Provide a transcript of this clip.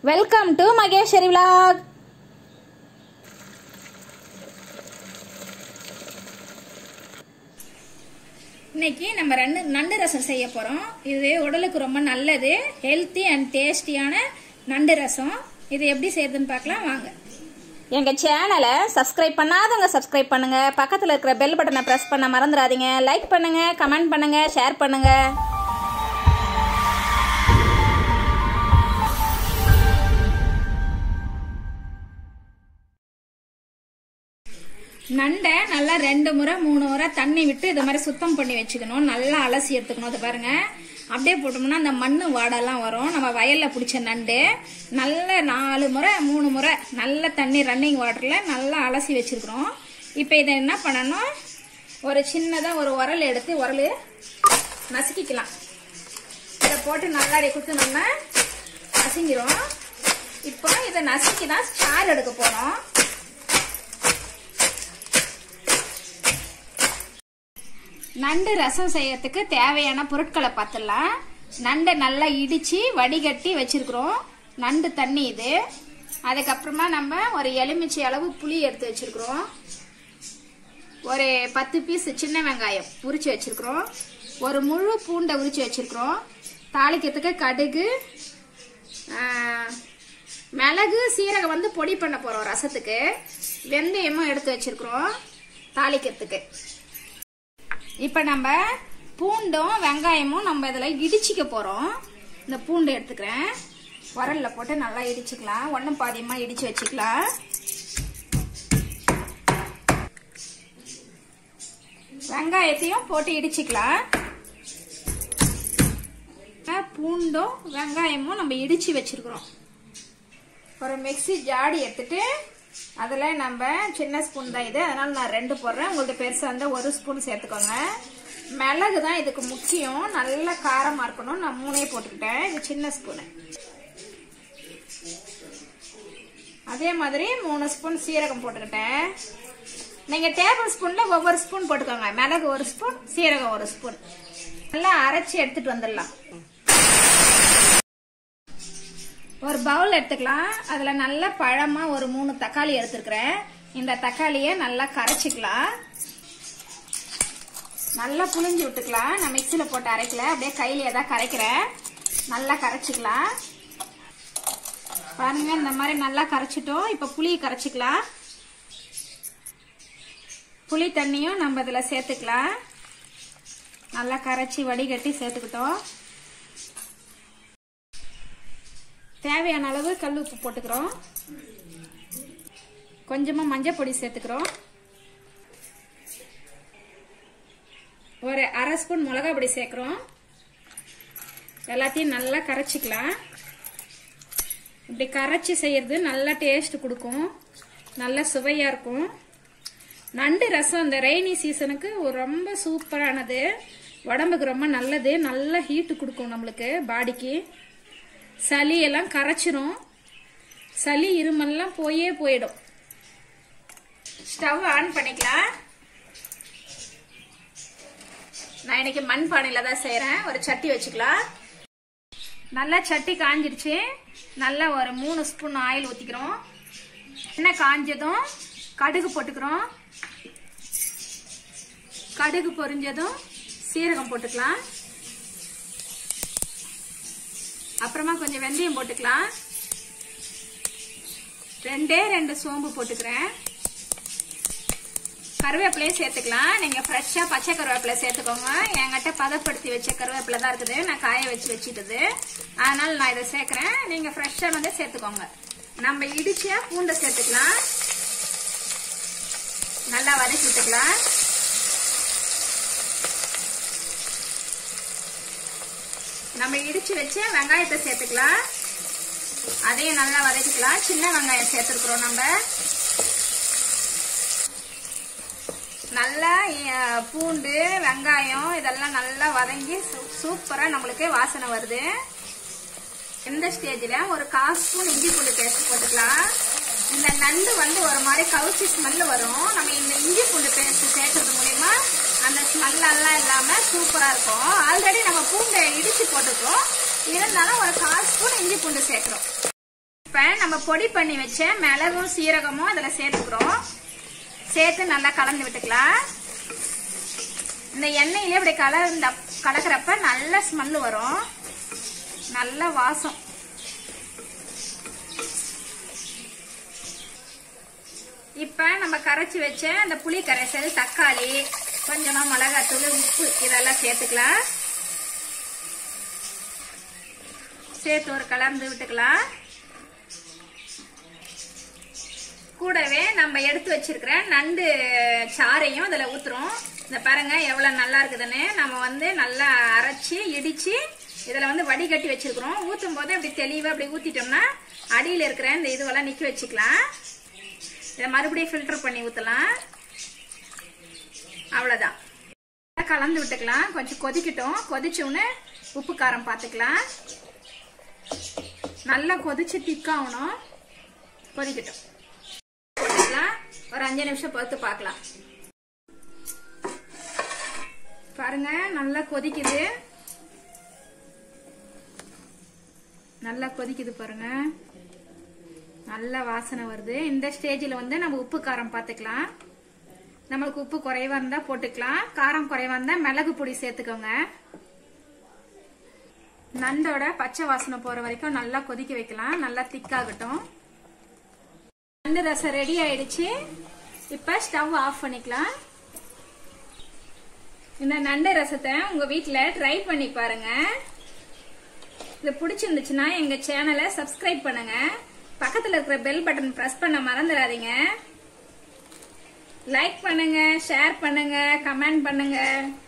Welcome to Maheswari vlog. இன்னைக்கு நம்ம நண்டு ரசம் செய்ய போறோம். இது உடலுக்கு ரொம்ப நல்லது, ஹெல்த்தி அண்ட் டேஸ்டியான நண்டு ரசம். இது எப்படி செய்யறதுன்னு பார்க்கலாம் வாங்க. எங்க சேனலை சப்ஸ்கிரைப் பண்ணாதவங்க சப்ஸ்கிரைப் பண்ணுங்க, பக்கத்துல இருக்கிற பெல் பட்டனை பிரஸ் பண்ண மறந்துடாதீங்க. லைக் பண்ணுங்க, கமெண்ட் பண்ணுங்க, ஷேர் பண்ணுங்க. நண்டை நல்லா 2 முறை 3 முறை தண்ணி விட்டு இது மாதிரி சுத்தம் பண்ணி வச்சுக்கணும். நல்லா அலசி எடுத்துக்கணும். அது பாருங்க, அப்படியே போட்டோம்னா அந்த மண்ணு வாடெல்லாம் வரும். நம்ம வயல்ல பிடிச்ச நண்டு நல்ல 4 முறை 3 முறை நல்ல தண்ணி ரன்னிங் வாட்டர்ல நல்லா அலசி வச்சிருக்கிறோம். இப்போ இதை என்ன பண்ணணும், ஒரு சின்னதா ஒரு உரல் எடுத்து உரல் நசுக்கிக்கலாம். இதை போட்டு நல்லா குத்து நம்ம நசுங்கிறோம். இப்போ இதை நசுக்கி தான் சாறு எடுக்க போறோம். நண்டு ரசம் செய்யறதுக்கு தேவையான பொருட்களை பார்த்துடலாம். நண்டை நல்லா இடிச்சு வடிகட்டி வச்சிருக்கிறோம். நண்டு தண்ணி இது. அதுக்கப்புறமா நம்ம ஒரு எலுமிச்சை அளவு புளி எடுத்து வச்சிருக்கிறோம். ஒரு 10 பீஸ் சின்ன வெங்காயம் உரிச்சு வச்சிருக்கிறோம். ஒரு முழு பூண்டை உரிச்சு வச்சிருக்கிறோம். தாளிக்கிறதுக்கு கடுகு, மிளகு, சீரகம் வந்து பொடி பண்ண போறோம் ரசத்துக்கு. வெந்தயமும் எடுத்து வச்சிருக்கிறோம் தாளிக்கிறதுக்கு. இப்ப நம்ம பூண்டும் வெங்காயமும் நம்ம இதுல இடிச்சுக்க போறோம். இந்த பூண்டு எடுத்துக்கிறேன், உரல்ல போட்டு நல்லா இடிச்சுக்கலாம். ஒன்னும் பாதியமா இடிச்சு வச்சுக்கலாம். வெங்காயத்தையும் போட்டு இடிச்சுக்கலாம். பூண்டும் வெங்காயமும் நம்ம இடிச்சு வச்சிருக்கிறோம். ஒரு மிக்ஸி ஜாடி எடுத்துட்டு அதுல நம்ம சின்ன ஸ்பூன் தான் இது, அதனால நான் 2 போடுறேன். உங்களுக்கு பெருசா இருந்தா 1 ஸ்பூன் சேர்த்துக்கோங்க. மிளகு தான் இதுக்கு முக்கியம், நல்ல காரமா இருக்கணும். நான் 3 போட்டுக்கிட்டேன். இது சின்ன ஸ்பூனு. அதே மாதிரி 3 ஸ்பூன் சீரகம் போட்டுக்கிட்டேன். நீங்க டேபிள் ஸ்பூன்ல ஒவ்வொரு ஸ்பூன் போட்டுக்கோங்க. மிளகு 1 ஸ்பூன், சீரகம் 1 ஸ்பூன். நல்லா அரைச்சி எடுத்துட்டு வந்துடலாம். ஒரு பவுல் எடுத்துக்கலாம். அதுல நல்ல பழமா ஒரு 3 தக்காளி எடுத்துக்கிறேன். இந்த தக்காளியை நல்லா கரைச்சிக்கலாம். நல்லா புளிஞ்சு விட்டுக்கலாம். நான் மிக்சியில போட்டு அரைக்கல, அப்படியே கையிலே தான் கரைக்கிறேன். நல்லா கரைச்சிக்கலாம். பாருங்க, இந்த மாதிரி நல்லா கரைச்சிட்டோம். இப்ப புளியை கரைச்சிக்கலாம். புளி தண்ணியும் நம்ம இதுல சேர்த்துக்கலாம். நல்லா கரைச்சி வடிகட்டி சேர்த்துக்கிட்டோம். தேவையான அளவு கல் உப்பு போட்டுக்கிறோம். கொஞ்சமா மஞ்சள் பொடி சேர்த்துக்கிறோம். ஒரு 1/2 ஸ்பூன் மிளகாய் பொடி சேர்க்கிறோம். எல்லாத்தையும் நல்லா கரைச்சிக்கலாம். இப்படி கரைச்சி செய்யறது நல்ல டேஸ்ட் கொடுக்கும், நல்ல சுவையா இருக்கும். நண்டு ரசம் இந்த ரெய்னி சீசனுக்கு ரொம்ப சூப்பரானது, உடம்புக்கு ரொம்ப நல்லது. நல்ல ஹீட்டு கொடுக்கும் நம்மளுக்கு, பாடிக்கு. சளி எல்லாம் கரைச்சிரும். சளி இருமல்லாம் போயிடும். ஸ்டவ் ஆன் பண்ணிக்கலாம். நான் இன்னைக்கு மண் பானையில தான் செய்யறேன். ஒரு சட்டி வச்சுக்கலாம். நல்லா சட்டி காஞ்சிருச்சு. நல்லா ஒரு 3 ஸ்பூன் ஆயில் ஊத்திக்கிறோம். எண்ணெய் காஞ்சதும் கடுகு போட்டுக்கிறோம். கடுகு பொரிஞ்சதும் சீரகம் போட்டுக்கலாம். அப்புறமா கொஞ்சம் வெந்தயம் போட்டுக்கலாம். 2 சோம்பு போட்டுக்கிறேன். கருவேப்பிலையும் சேர்த்துக்கலாம். நீங்க ஃப்ரெஷ்ஷா பச்சை கருவேப்பிலை சேர்த்துக்கோங்க. என்கிட்ட பதப்படுத்தி வச்ச கருவேப்பிலை தான் இருக்குது, நான் காய வச்சு வச்சுட்டது. அதனால நான் இதை சேர்க்கிறேன். நீங்க ஃப்ரெஷ்ஷா வந்து சேர்த்துக்கோங்க. நம்ம இடிச்சா பூண்டை சேர்த்துக்கலாம். நல்லா வதக்கி விட்டுக்கலாம். நம்ம இடிச்சு வச்ச வெங்காயத்தை சேர்த்துக்கலாம். அதையும் நல்லா வதக்கிக்கலாம். சின்ன வெங்காயம் சேர்த்துக்கிறோம். நம்ம நல்லா பூண்டு வெங்காயம் இதெல்லாம் நல்லா வதங்கி சூப்பரா நம்மளுக்கு வாசனை வருது. இந்த ஸ்டேஜ்ல ஒரு 1/4 ஸ்பூன் இஞ்சி பூண்டு பேஸ்ட் போட்டுக்கலாம். இந்த நண்டு வந்து ஒரு மாதிரி கவுச்சி ஸ்மெல் வரும். நம்ம இந்த இஞ்சி பூண்டு பேஸ்ட் சேர்க்கறது மூலியமா அந்த ஸ்மெல் எல்லாம் இல்லாம சூப்பரா இருக்கும். ஆல்ரெடி நம்ம பூண்டை இடிச்சு போட்டுக்கிறோம், இருந்தாலும் ஒரு 1/4 ஸ்பூன் இஞ்சி பூண்டு சேர்க்கிறோம். இப்ப நம்ம பொடி பண்ணி வச்ச மிளகும் சீரகமும் இதுல சேர்த்துக்கிறோம். சேர்த்து நல்லா கலந்து விட்டுக்கலாம். இந்த எண்ணெயிலே இப்படி கலக்கிறப்ப நல்ல ஸ்மெல் வரும், நல்ல வாசம். இப்ப நம்ம கரைச்சி வச்ச அந்த புளி கரைசல், தக்காளி, கொஞ்சமா மிளகாத்தூள், உப்பு இதெல்லாம் சேர்த்துக்கலாம். சேர்த்து ஒரு கலந்து விட்டுக்கலாம். கூடவே நம்ம எடுத்து வச்சிருக்கிற நண்டு சாறையும் இதுல ஊத்துறோம். இந்த பாருங்க எவ்வளவு நல்லா இருக்குதுன்னு. நம்ம நல்லா அரைச்சி இடிச்சு இதுல வடிகட்டி வச்சிருக்கிறோம். ஊத்தும் போது அப்படி தெளிவா அப்படி ஊத்திட்டோம்னா அடியில இருக்கிற இந்த இதுவெல்லாம் நிக்க வச்சுக்கலாம். இதை மறுபடியும் ஃபில்டர் பண்ணி ஊத்தலாம். அவ்வளவுதான். கலந்து விட்டுக்கலாம். கொஞ்சம் கொதிக்கட்டும். கொதிச்சோன்னு உப்பு காரம் பார்த்துக்கலாம். நல்லா கொதிச்சு திக்காகணும். கொதிக்கட்டும். ஒரு 5 நிமிஷம் பொறுத்து பார்க்கலாம். பாருங்க நல்லா கொதிக்குது, நல்லா கொதிக்குது பாருங்க. நல்ல வாசனை வருது. இந்த ஸ்டேஜில் நம்ம உப்பு காரம் பார்த்துக்கலாம். நம்மளுக்கு உப்பு குறைவா இருந்தா போட்டுக்கலாம். காரம் குறைவா இருந்தா மிளகு பொடி சேர்த்துக்கோங்க. நண்டோட பச்சை வாசனை போற வரைக்கும் நல்லா கொதிக்க வைக்கலாம். நல்லா திக்காகட்டும். நண்டு ரசம் ரெடி ஆயிடுச்சு. இப்ப ஸ்டவ் ஆஃப் பண்ணிக்கலாம். இந்த நண்டு ரசத்தை உங்க வீட்டுல ட்ரை பண்ணி பாருங்க. இது பிடிச்சிருந்துச்சுன்னா எங்க சேனலை சப்ஸ்கிரைப் பண்ணுங்க. பக்கத்துல இருக்கிற பெல் பட்டன் பிரஸ் பண்ண மறந்துடாதீங்க. லைக் பண்ணுங்க, ஷேர் பண்ணுங்க, கமெண்ட் பண்ணுங்க.